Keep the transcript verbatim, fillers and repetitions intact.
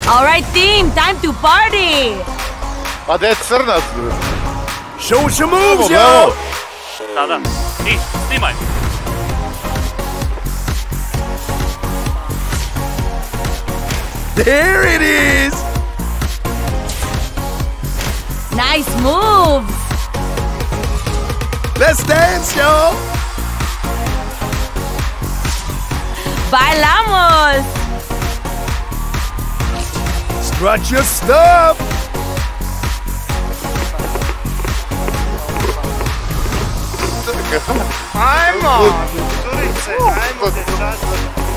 All right, team, time to party. Pa gdje je crnac? Show us your moves, yo! Da, da. Ti, snimaj. There it is! Nice moves. Let's dance, y'all! Bailamos. Strut your stuff! Ajmo, curice, ajmo dečaci.